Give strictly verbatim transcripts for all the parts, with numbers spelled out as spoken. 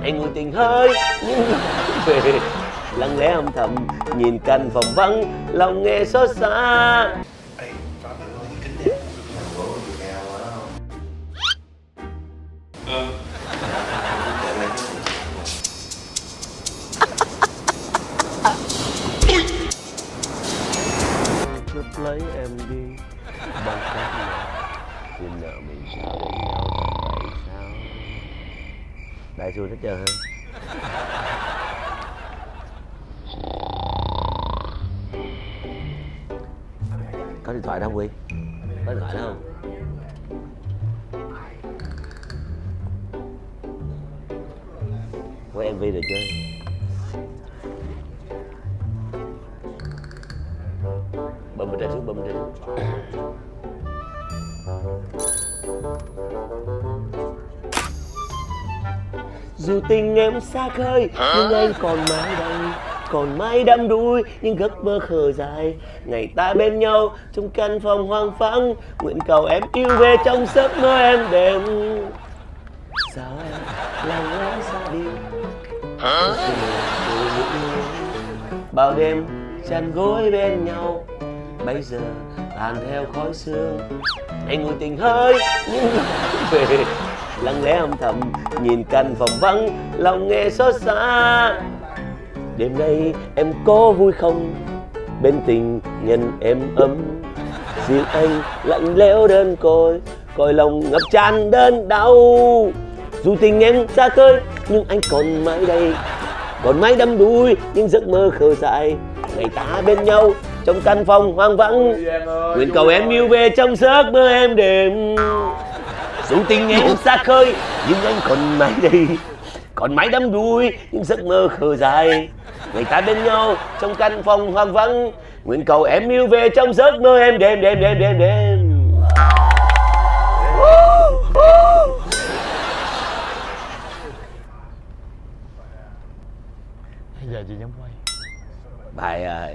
Hãy ngồi tình hơi nhưng về lặng lẽ âm thầm nhìn căn phòng vắng, lòng nghe xót xa. Cướp lấy em đi bằng cách nào, duyên nợ mình sao đến nhau vậy sao? Đại xui hết trơn hả? Có điện thoại đâu Huy? Có điện thoại đó không? Quay em vê được chưa? Bấm bên trên xuống, bấm bên trên xuống. Dù tình em xa khơi nhưng anh còn mãi đây, còn mãi đắm đuối những giấc mơ khờ dài. Ngày ta bên nhau trong căn phòng hoang vắng, nguyện cầu em yêu về trong giấc mơ em đêm. Sao em lặng lẽ ra đi, bao đêm chăn gối bên nhau, bây giờ tàn theo khói sương. Anh ngồi tình hơi nhưng về lặng lẽ âm thầm nhìn căn phòng vắng, lòng nghe xót xa. Đêm nay em có vui không bên tình nhân em ấm, riêng anh lạnh lẽo đơn côi, cõi lòng ngập tràn đơn đau. Dù tình em xa khơi nhưng anh còn mãi đây, còn mãi đắm đuối những giấc mơ khờ dại. Ngày ta bên nhau trong căn phòng hoang vắng, nguyện cầu em yêu về trong giấc mơ em đêm. Dù tình em xa khơi nhưng anh còn mãi đây, còn mãi đắm đuối những giấc mơ khờ dại. Ngày ta bên nhau trong căn phòng hoang vắng, nguyện cầu em yêu về trong giấc mơ em đêm đêm đêm đêm đêm. Bây giờ chị nhắm quay. Bài ơi.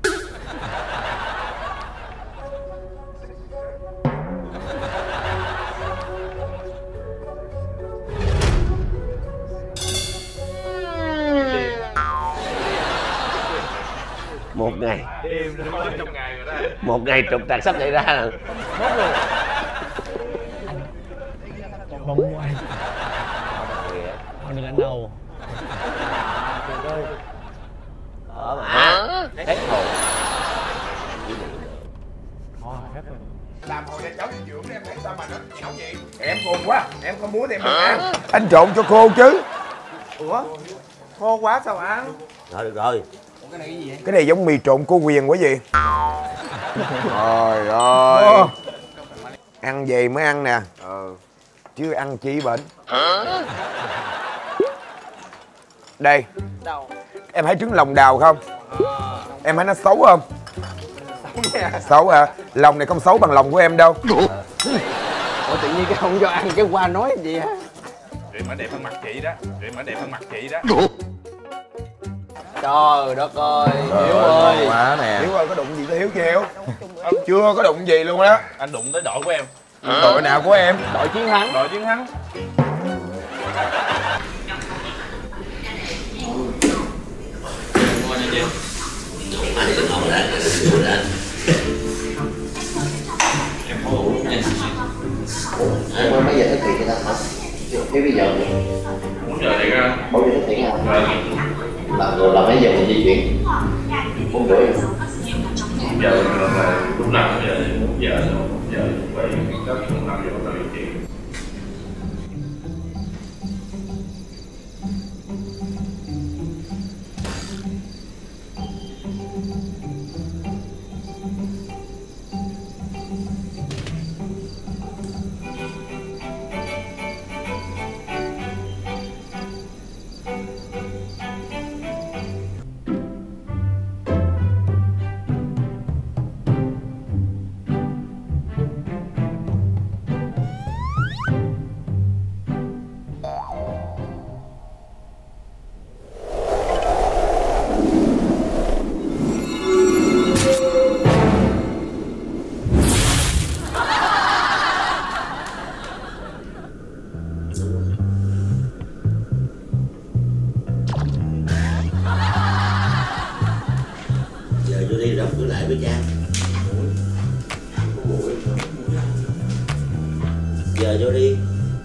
Một ngày một ngày trục trặc sắp xảy ra. Hết rồi. Bóng quay. Con đừng đánh đầu. Ở mà hết hồn. Thôi hết rồi. Làm hồi ra cháu dinh dưỡng em thấy sao mà nó nhão vậy? Em khôn quá, em không muốn thì em đừng ăn. Anh trộn cho khô chứ. Ủa? Khô quá sao ăn? Rồi được rồi. Cái này cái gì vậy? Cái này giống mì trộn cô Quyền quá gì? Trời ơi. Ăn gì mới ăn nè. Ừ. Chứ ăn chi bệnh. Đây. Đâu? Em thấy trứng lòng đào không? Em thấy nó xấu không? Xấu hả? Lòng này không xấu bằng lòng của em đâu. Ủa tự nhiên cái không cho ăn cái qua nói gì hả? Rượu mà đẹp hơn mặt chị đó. Rượu mà đẹp hơn mặt chị đó. Trời đất ơi, Hiếu ơi. Quá nè. Hiếu ơi, có đụng gì tới Hiếu chưa Hiếu? Chưa có đụng gì luôn đó. Anh đụng tới đội của em. Đội nào của em? Đội chiến thắng. Đội chiến thắng. Em mấy giờ thức thì ta không? Thế bây giờ bốn giờ thì ra. bốn giờ thức thì không? Là rồi là mấy giờ mình di chuyển? Bốn rưỡi. Giờ là lúc nào cũng giờ một giờ một giờ vậy các năm giờ bắt đầu di chuyển. giờ vô đi.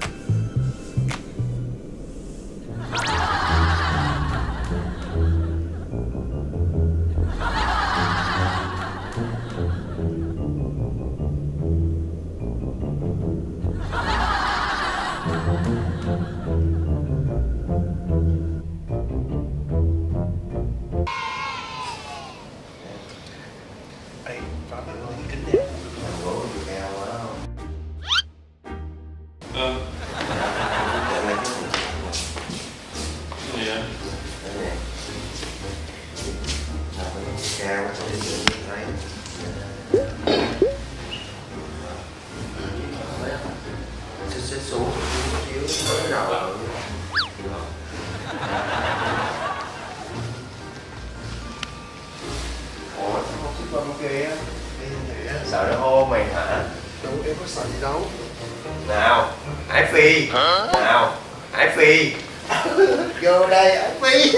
Sợ nó hô mày hả? Đâu em có sợ gì đâu. Nào, Hải Phi. Nào, Hải Phi. Vô đây Hải Phi.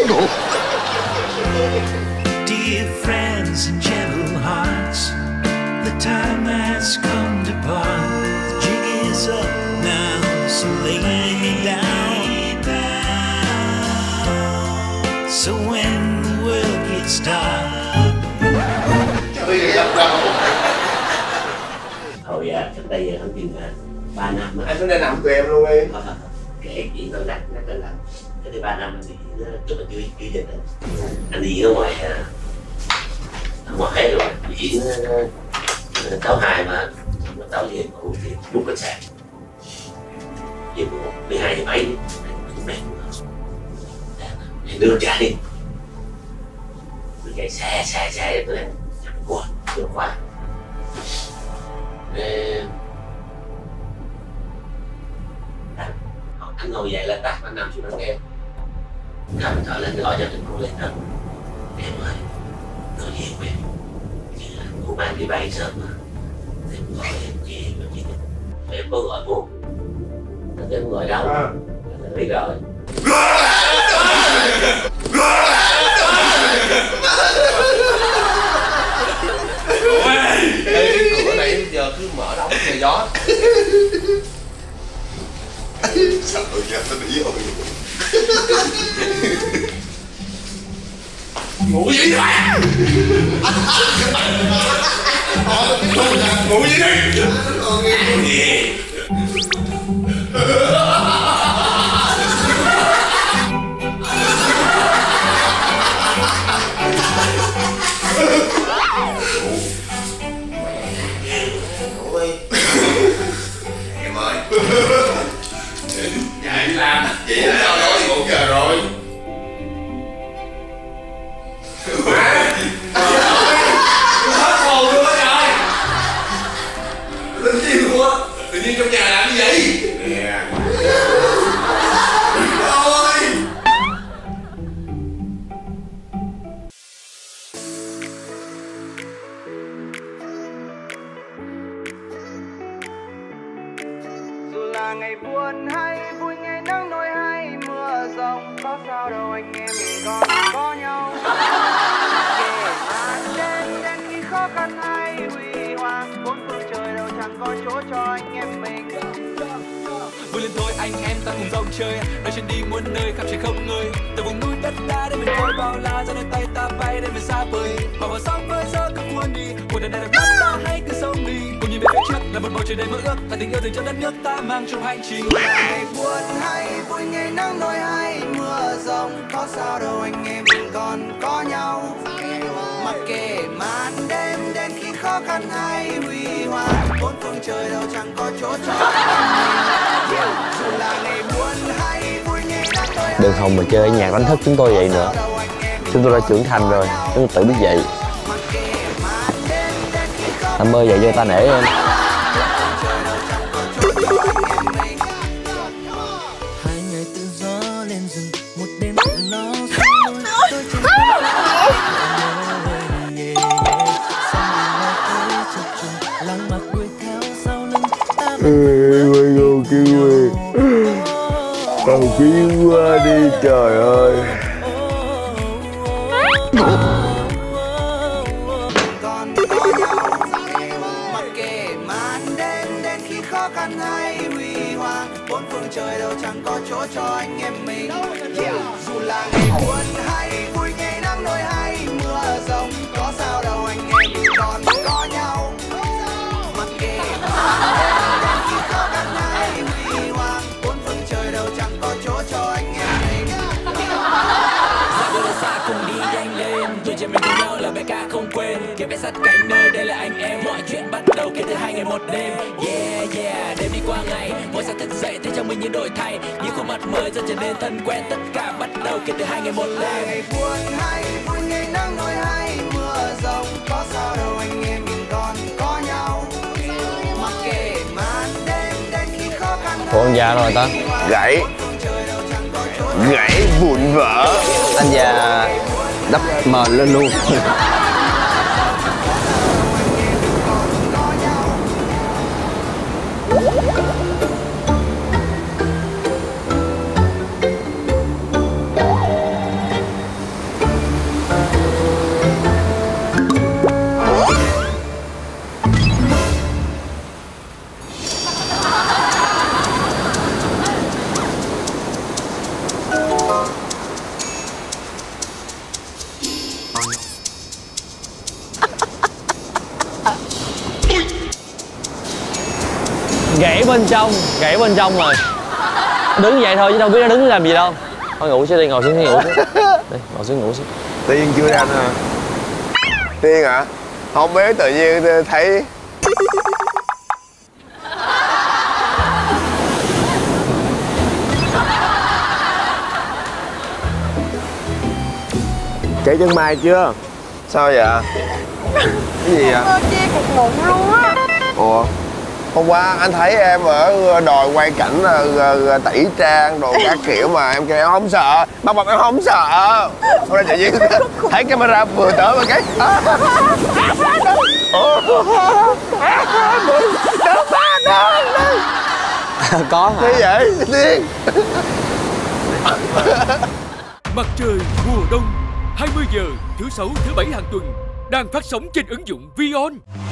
Dear friends and gentle hearts, the time has come to part. The jig is up now, so lay me down. So when the world gets dark, Thôi dạ, cách đây hơn chừng ba năm á. Anh xuống đây nằm tụi em luôn đi. Kể chuyện tôi lạnh, rất là lạnh. Cái đây ba năm anh đi rất là chưa chưa dịch rồi. Anh đi ở ngoài ở ngoài rồi diễn tấu hài mà tấu về ngủ thì lúc khách sạn về ngủ mười hai giờ mấy lúc này nước chảy nước chảy xe xe xe tôi đang qua tôi qua anh ngồi dậy là tắt anh nằm xuống anh nghe cầm điện thoại lên gọi cho tình cô lên đó em ơi có gì không em cô mang đi bay sớm mà em gọi em gì mà chị em có gọi cô em gọi đâu anh biết rồi Ê, cái cửa này giờ cứ mở đóng trời gió. Sao tôi nghe tôi đi rồi. Ngủ gì vậy? Ngủ gì đi? Ngủ gì? Em ơi. Nhà đi làm vậy là sao rồi? Một giờ rồi. Hết hồn luôn á trời. Lên chi luôn á. Tự nhiên trong nhà làm cái gì? Nè. Ôi. Dù là ngày buồn hay vui, ngày nắng nỗi hay mưa rông, có sao đâu anh em mình còn có nhau. Kể mà đến đến khi khó khăn hay huy hoàng, bốn phương trời đâu chẳng có chỗ cho anh em mình. Vui lên thôi anh em ta cùng rong chơi, đôi chân đi muôn nơi khắp trời không ngơi. Từ vùng núi đất đá đến miền đồi bao la, ra đôi tay ta bay đến miền xa vời. Bỏ vào sóng với gió cứ cuốn đi, cuộc đời này được bắt ta hãy cứ sống đi. Cùng nhìn về phía trước là một bầu trời đầy mơ ước, là tình yêu dành cho đất nước ta mang trong hành trình. Ngày buồn hay vui, ngày nắng nỗi hay mưa rông, có sao đâu anh em mình còn có nhau. Mặc kệ màn đêm đến khi khó khăn hay huy hoàng, bốn phương trời đâu chẳng có chỗ cho anh mình. Dù là ngày buồn hay vui, ngày nắng nỗi hay. Đừng hòng mà chơi nhạc đánh thức chúng tôi vậy nữa. Chúng tôi đã trưởng thành rồi, chúng tôi tự biết vậy. Anh ơi vậy cho ta nể em. hai ngày tự do lên rừng, một đêm lo Quay vô kêu Tao kêu qua đi trời ơi. Mặc kệ màn đêm đến đến khi khó khăn hay huy hoàng, bốn phương trời đâu chẳng có chỗ cho anh em mình. Yeah. Dù là ngày buồn hay vui, ngày nắng nôi hay mưa rông, có sao đâu anh em mình còn có nhau. Mặc kệ đến khi khó khăn hay huy hoàng, bốn phương trời đâu chẳng có chỗ cho anh em mình. Ra bước xa cùng đi nhanh lên, tuổi trẻ mình cùng nhau là bài ca không quên. Kể về sát cánh nơi đây là anh em, mọi chuyện bắt đầu kể từ hai ngày một đêm. Yeah yeah, đêm đi qua ngày, mỗi sáng thức dậy thấy trong mình những đổi thay, những khuôn mặt mới dần trở nên thân quen. Tất cả bắt đầu kể từ hai ngày một đêm. Ngày buồn hay vui, ngày nắng nôi hay mưa rông, có sao đâu anh em mình còn có nhau. Mặc kệ màn đêm đến khi khó khăn. Ủa anh già rồi ta? Gãy Gãy vụn vỡ. Anh già đắp mền lên luôn. Gãy bên trong, gãy bên trong rồi. Đứng vậy thôi chứ đâu biết nó đứng làm gì đâu. Thôi ngủ xíu đi, ngồi xuống ngủ xíu. Đi, ngồi xuống ngủ xíu. Tiên chưa anh hả? Tiên hả? Không biết tự nhiên thấy Kể chân mai chưa? Sao vậy? Cái gì vậy? Tôi chia cục mụn luôn á. Ủa? Hôm qua anh thấy em ở đòi quay cảnh tẩy trang đồ các kiểu mà em kêu em không sợ, bắt bọc em không sợ. Hôm nay tự nhiên thấy camera vừa tới một cái có hả? Như vậy Tiên. Mặt trời mùa đông hai mươi giờ thứ sáu thứ bảy hàng tuần đang phát sóng trên ứng dụng Vion.